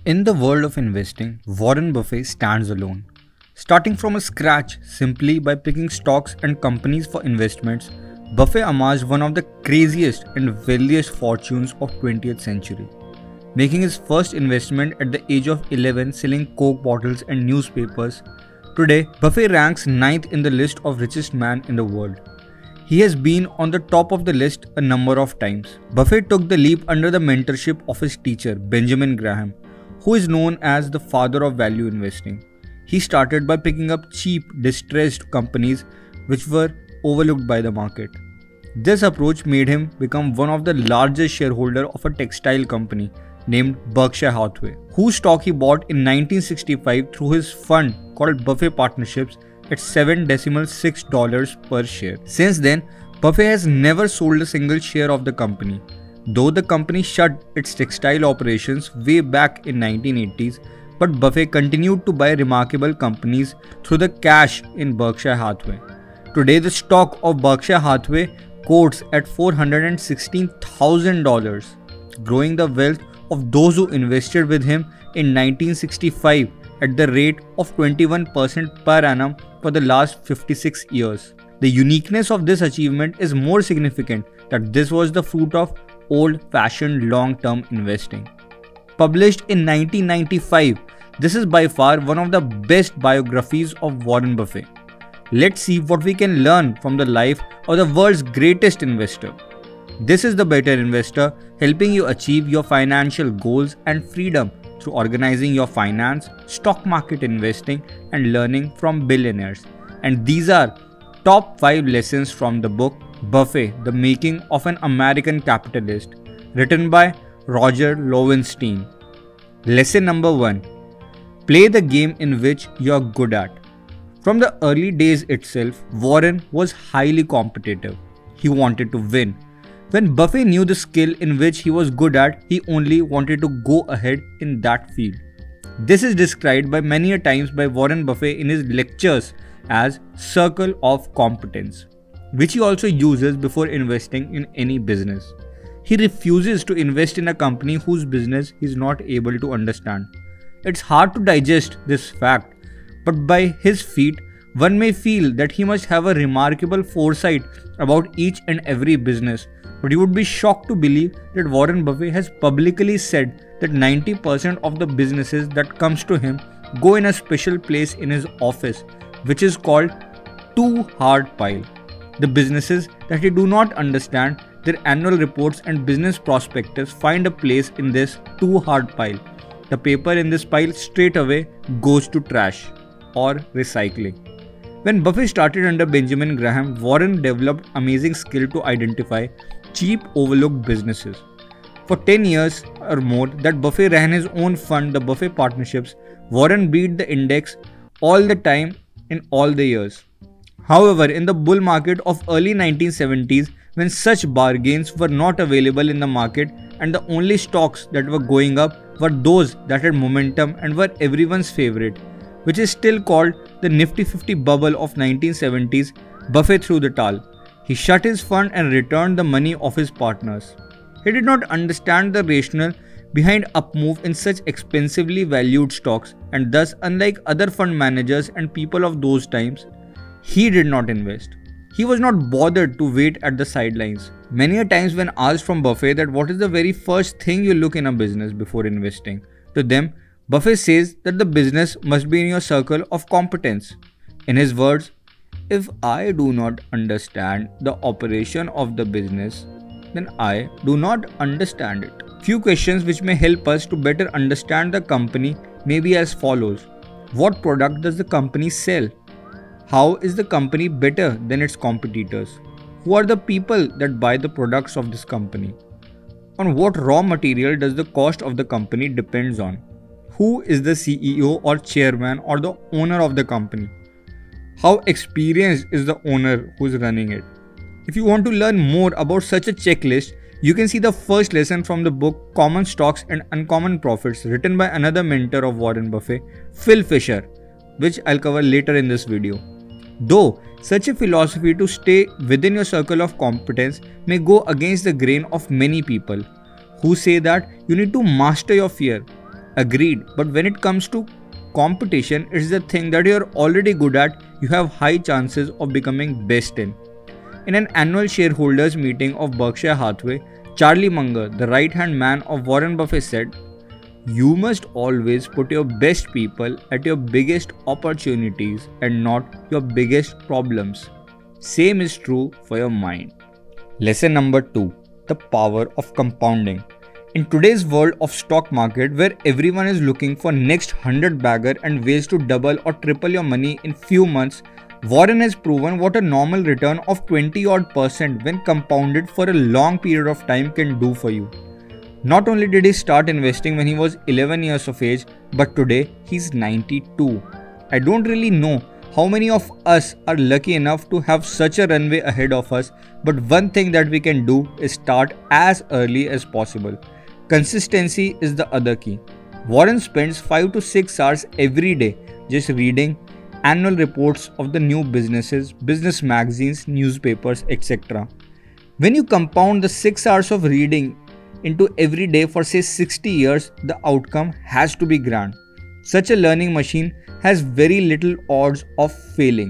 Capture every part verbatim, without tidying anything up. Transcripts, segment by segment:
In the world of investing, Warren Buffett stands alone. Starting from a scratch simply by picking stocks and companies for investments, Buffett amassed one of the craziest and wealthiest fortunes of twentieth century. Making his first investment at the age of eleven selling Coke bottles and newspapers, today Buffett ranks ninth in the list of richest man in the world. He has been on the top of the list a number of times. Buffett took the leap under the mentorship of his teacher, Benjamin Graham, who is known as the father of value investing. He started by picking up cheap, distressed companies which were overlooked by the market. This approach made him become one of the largest shareholders of a textile company named Berkshire Hathaway, whose stock he bought in nineteen sixty-five through his fund called Buffett Partnerships at seven point six dollars per share. Since then, Buffett has never sold a single share of the company. Though the company shut its textile operations way back in nineteen eighties, but Buffett continued to buy remarkable companies through the cash in Berkshire Hathaway. Today, the stock of Berkshire Hathaway quotes at four hundred sixteen thousand dollars, growing the wealth of those who invested with him in nineteen sixty-five at the rate of twenty-one percent per annum for the last fifty-six years. The uniqueness of this achievement is more significant that this was the fruit of old-fashioned long-term investing. Published in nineteen ninety-five, this is by far one of the best biographies of Warren Buffett. Let's see what we can learn from the life of the world's greatest investor. This is The Better Investor, helping you achieve your financial goals and freedom through organizing your finance, stock market investing, and learning from billionaires. And these are top five lessons from the book Buffett, The Making of an American Capitalist, written by Roger Lowenstein. Lesson number one. Play the game in which you are good at. From the early days itself, Warren was highly competitive. He wanted to win. When Buffett knew the skill in which he was good at, he only wanted to go ahead in that field. This is described by many a times by Warren Buffett in his lectures as circle of competence, which he also uses before investing in any business. He refuses to invest in a company whose business he is not able to understand. It's hard to digest this fact, but by his feat, one may feel that he must have a remarkable foresight about each and every business, but you would be shocked to believe that Warren Buffett has publicly said that ninety percent of the businesses that comes to him go in a special place in his office, which is called too hard pile. The businesses that he do not understand, their annual reports and business prospectus find a place in this too hard pile. The paper in this pile straight away goes to trash or recycling. When Buffett started under Benjamin Graham, Warren developed amazing skill to identify cheap overlooked businesses. For ten years or more that Buffett ran his own fund, the Buffett Partnerships, Warren beat the index all the time in all the years. However, in the bull market of early nineteen seventies, when such bargains were not available in the market and the only stocks that were going up were those that had momentum and were everyone's favorite, which is still called the Nifty fifty bubble of nineteen seventies, Buffett threw the towel. He shut his fund and returned the money of his partners. He did not understand the rationale behind upmove in such expensively valued stocks, and thus, unlike other fund managers and people of those times, he did not invest. He was not bothered to wait at the sidelines. Many a times when asked from Buffett that what is the very first thing you look in a business before investing, to them, Buffett says that the business must be in your circle of competence. In his words, if I do not understand the operation of the business, then I do not understand it. Few questions which may help us to better understand the company may be as follows. What product does the company sell? How is the company better than its competitors? Who are the people that buy the products of this company? On what raw material does the cost of the company depends on? Who is the C E O or chairman or the owner of the company? How experienced is the owner who is running it? If you want to learn more about such a checklist, you can see the first lesson from the book Common Stocks and Uncommon Profits, written by another mentor of Warren Buffett, Phil Fisher, which I'll cover later in this video. Though such a philosophy to stay within your circle of competence may go against the grain of many people who say that you need to master your fear. Agreed, but when it comes to competition, it's the thing that you're already good at, you have high chances of becoming best in. In an annual shareholders meeting of Berkshire Hathaway, Charlie Munger, the right-hand man of Warren Buffett, said, "You must always put your best people at your biggest opportunities and not your biggest problems. Same is true for your mind." Lesson number two. The power of compounding. In today's world of stock market where everyone is looking for next hundred bagger and ways to double or triple your money in few months, Warren has proven what a normal return of twenty odd percent when compounded for a long period of time can do for you. Not only did he start investing when he was eleven years of age, but today he's ninety-two. I don't really know how many of us are lucky enough to have such a runway ahead of us, but one thing that we can do is start as early as possible. Consistency is the other key. Warren spends five to six hours every day just reading annual reports of the new businesses, business magazines, newspapers, et cetera. When you compound the six hours of reading into every day for say sixty years, the outcome has to be grand. Such a learning machine has very little odds of failing.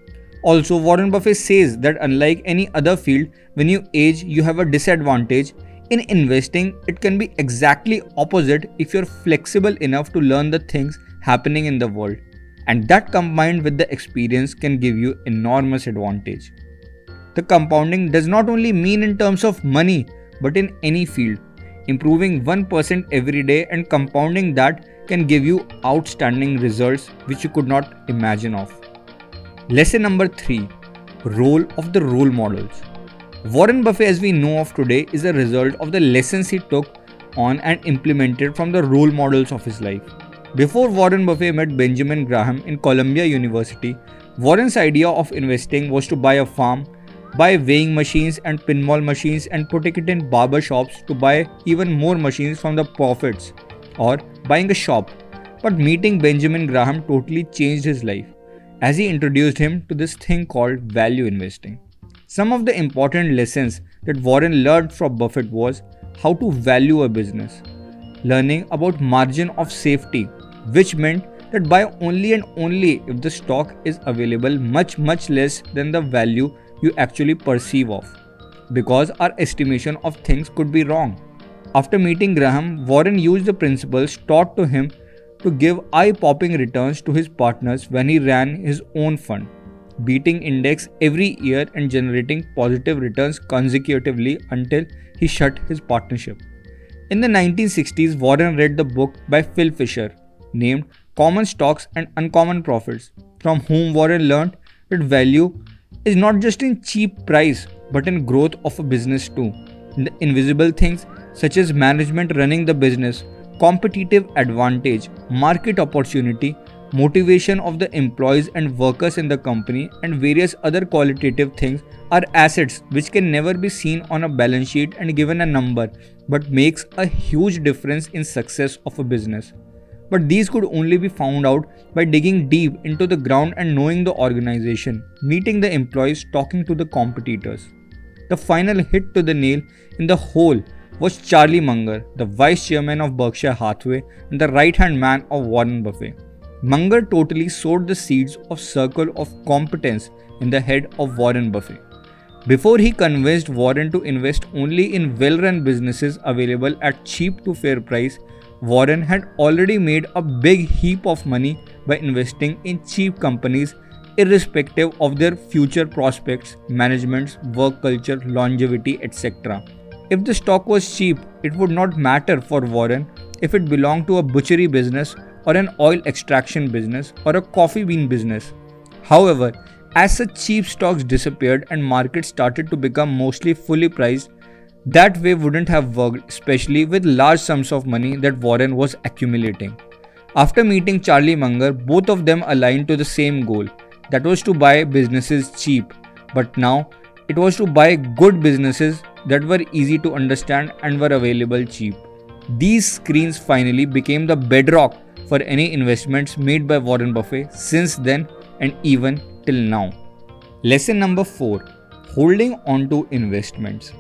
Also, Warren Buffett says that unlike any other field, when you age, you have a disadvantage. In investing, it can be exactly opposite if you're flexible enough to learn the things happening in the world. And that combined with the experience can give you enormous advantage. The compounding does not only mean in terms of money, but in any field. Improving one percent every day and compounding that can give you outstanding results which you could not imagine of. Lesson number three. Role of the role models. Warren Buffett, as we know of today, is a result of the lessons he took on and implemented from the role models of his life. Before Warren Buffett met Benjamin Graham in Columbia University, Warren's idea of investing was to buy a farm, buy weighing machines and pinball machines and putting it in barber shops to buy even more machines from the profits, or buying a shop. But meeting Benjamin Graham totally changed his life, as he introduced him to this thing called value investing. Some of the important lessons that Warren learned from Buffett was how to value a business, learning about margin of safety, which meant that buy only and only if the stock is available much much less than the value you actually perceive of, because our estimation of things could be wrong. After meeting Graham, Warren used the principles taught to him to give eye-popping returns to his partners when he ran his own fund, beating index every year and generating positive returns consecutively until he shut his partnership. In the nineteen sixties, Warren read the book by Phil Fisher named Common Stocks and Uncommon Profits, from whom Warren learned that value is not just in cheap price but in growth of a business too. In the invisible things such as management running the business, competitive advantage, market opportunity, motivation of the employees and workers in the company, and various other qualitative things are assets which can never be seen on a balance sheet and given a number, but makes a huge difference in success of a business. But these could only be found out by digging deep into the ground and knowing the organization, meeting the employees, talking to the competitors. The final hit to the nail in the hole was Charlie Munger, the vice chairman of Berkshire Hathaway and the right-hand man of Warren Buffett. Munger totally sowed the seeds of circle of competence in the head of Warren Buffett. Before he convinced Warren to invest only in well-run businesses available at cheap to fair price, Warren had already made a big heap of money by investing in cheap companies irrespective of their future prospects, managements, work culture, longevity, et cetera. If the stock was cheap, it would not matter for Warren if it belonged to a butchery business or an oil extraction business or a coffee bean business. However, as such cheap stocks disappeared and markets started to become mostly fully priced, that way wouldn't have worked, especially with large sums of money that Warren was accumulating. After meeting Charlie Munger, both of them aligned to the same goal, that was to buy businesses cheap, but now it was to buy good businesses that were easy to understand and were available cheap. These screens finally became the bedrock for any investments made by Warren Buffett since then and even till now. Lesson number four. Holding on to investments.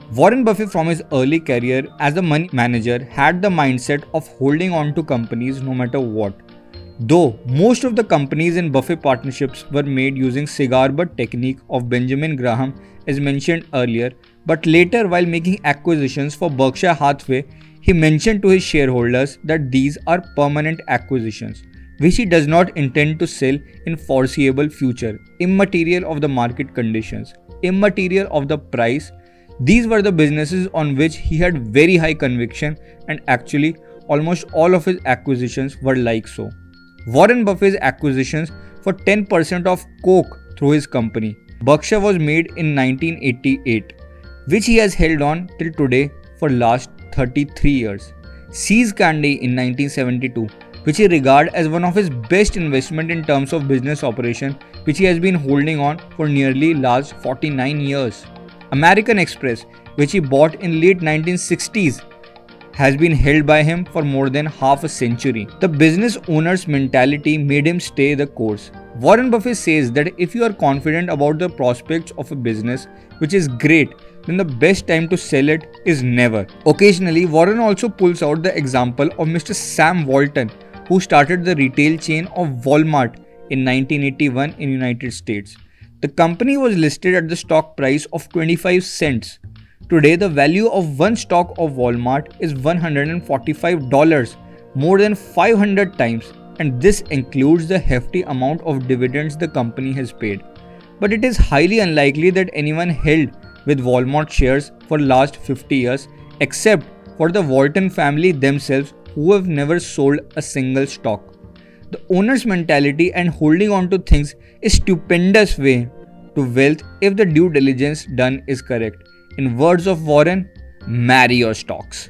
Warren Buffett from his early career as a money manager had the mindset of holding on to companies no matter what. Though most of the companies in Buffett partnerships were made using cigar butt technique of Benjamin Graham as mentioned earlier, but later while making acquisitions for Berkshire Hathaway, he mentioned to his shareholders that these are permanent acquisitions, which he does not intend to sell in foreseeable future, immaterial of the market conditions, immaterial of the price. These were the businesses on which he had very high conviction, and actually almost all of his acquisitions were like so. Warren Buffett's acquisitions for ten percent of Coke through his company, Berkshire, was made in nineteen eighty-eight, which he has held on till today for last thirty-three years. See's Candy in nineteen seventy-two, which he regards as one of his best investment in terms of business operation, which he has been holding on for nearly last forty-nine years. American Express, which he bought in late nineteen sixties, has been held by him for more than half a century. The business owner's mentality made him stay the course. Warren Buffett says that if you are confident about the prospects of a business, which is great, then the best time to sell it is never. Occasionally, Warren also pulls out the example of Mister Sam Walton, who started the retail chain of Walmart in nineteen eighty-one in United States. The company was listed at the stock price of twenty-five cents. Today, the value of one stock of Walmart is one hundred forty-five dollars, more than five hundred times, and this includes the hefty amount of dividends the company has paid. But it is highly unlikely that anyone held with Walmart shares for last fifty years, except for the Walton family themselves, who have never sold a single stock. The owner's mentality and holding on to things is stupendous way to wealth if the due diligence done is correct. In words of Warren, marry your stocks.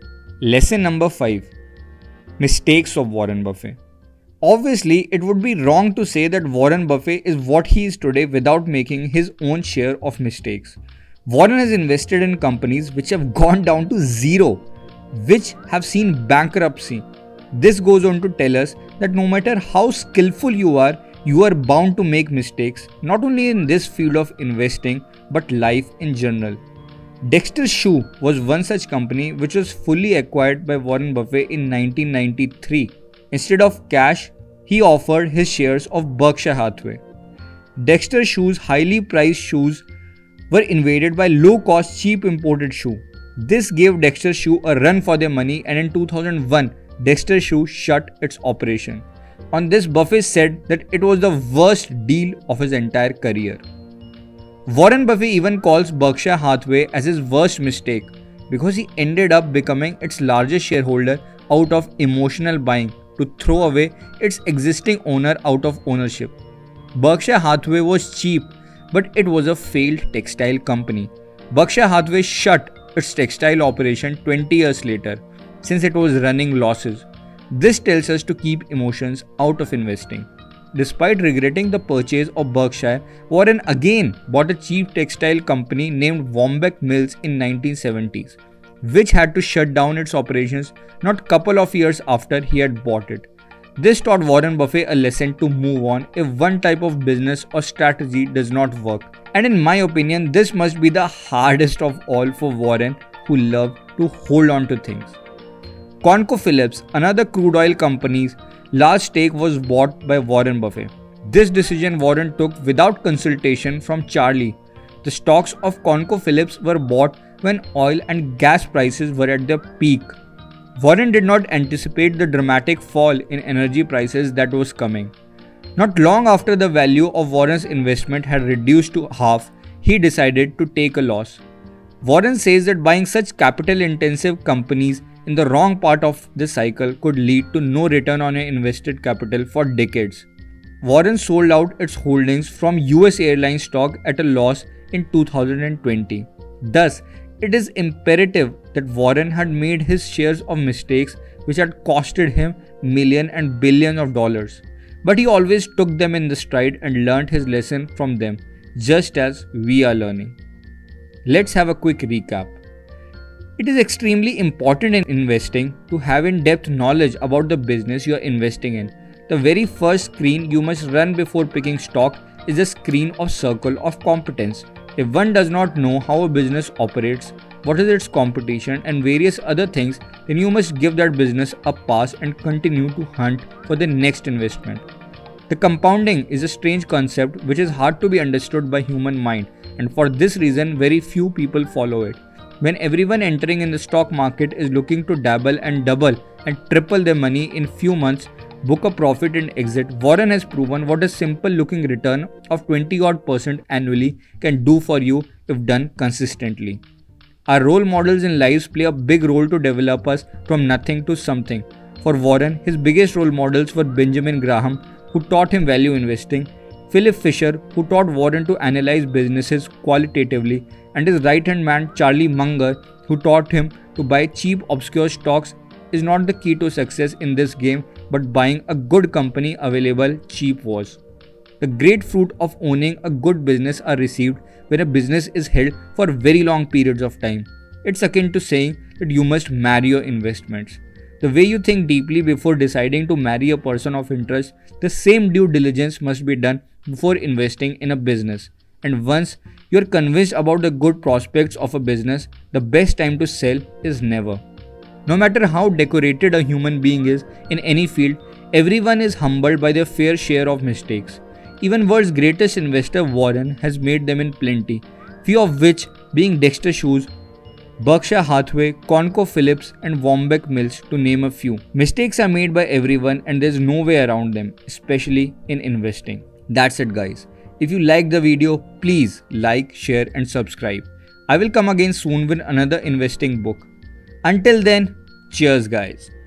Lesson number five. Mistakes of Warren Buffett. Obviously, it would be wrong to say that Warren Buffett is what he is today without making his own share of mistakes. Warren has invested in companies which have gone down to zero, which have seen bankruptcy. This goes on to tell us that no matter how skillful you are, you are bound to make mistakes, not only in this field of investing, but life in general. Dexter Shoe was one such company which was fully acquired by Warren Buffett in nineteen ninety-three. Instead of cash, he offered his shares of Berkshire Hathaway. Dexter Shoe's highly priced shoes were invaded by low-cost, cheap imported shoe. This gave Dexter Shoe a run for their money, and in two thousand one, Dexter Shoe shut its operation. On this, Buffett said that it was the worst deal of his entire career. Warren Buffett even calls Berkshire Hathaway as his worst mistake because he ended up becoming its largest shareholder out of emotional buying to throw away its existing owner out of ownership. Berkshire Hathaway was cheap, but it was a failed textile company. Berkshire Hathaway shut its textile operation twenty years later since it was running losses. This tells us to keep emotions out of investing. Despite regretting the purchase of Berkshire, Warren again bought a cheap textile company named Wombeck Mills in nineteen seventies, which had to shut down its operations not couple of years after he had bought it. This taught Warren Buffett a lesson to move on if one type of business or strategy does not work. And in my opinion, this must be the hardest of all for Warren, who loved to hold on to things. ConocoPhillips, another crude oil company's large stake, was bought by Warren Buffett. This decision Warren took without consultation from Charlie. The stocks of ConocoPhillips were bought when oil and gas prices were at their peak. Warren did not anticipate the dramatic fall in energy prices that was coming. Not long after the value of Warren's investment had reduced to half, he decided to take a loss. Warren says that buying such capital-intensive companies in the wrong part of the cycle could lead to no return on your invested capital for decades. Warren sold out its holdings from U S Airlines stock at a loss in two thousand twenty. Thus, it is imperative that Warren had made his shares of mistakes which had costed him millions and billions of dollars. But he always took them in the stride and learned his lesson from them, just as we are learning. Let's have a quick recap. It is extremely important in investing to have in-depth knowledge about the business you are investing in. The very first screen you must run before picking stock is a screen of circle of competence. If one does not know how a business operates, what is its competition and various other things, then you must give that business a pass and continue to hunt for the next investment. The compounding is a strange concept which is hard to be understood by human mind, and for this reason very few people follow it. When everyone entering in the stock market is looking to dabble and double and triple their money in few months, book a profit and exit, Warren has proven what a simple looking return of twenty odd percent annually can do for you if done consistently. Our role models in lives play a big role to develop us from nothing to something. For Warren, his biggest role models were Benjamin Graham, who taught him value investing, Philip Fisher, who taught Warren to analyze businesses qualitatively, and his right-hand man Charlie Munger, who taught him to buy cheap obscure stocks is not the key to success in this game, but buying a good company available cheap was. The great fruit of owning a good business are received when a business is held for very long periods of time. It's akin to saying that you must marry your investments. The way you think deeply before deciding to marry a person of interest, the same due diligence must be done before investing in a business. And once you're convinced about the good prospects of a business, the best time to sell is never. No matter how decorated a human being is in any field, everyone is humbled by their fair share of mistakes. Even world's greatest investor Warren has made them in plenty, few of which being Dexter Shoes, Berkshire Hathaway, ConocoPhillips and Wombeck Mills, to name a few. Mistakes are made by everyone and there's no way around them, especially in investing. That's it guys. If you liked the video, please like, share and subscribe. I will come again soon with another investing book. Until then, cheers guys.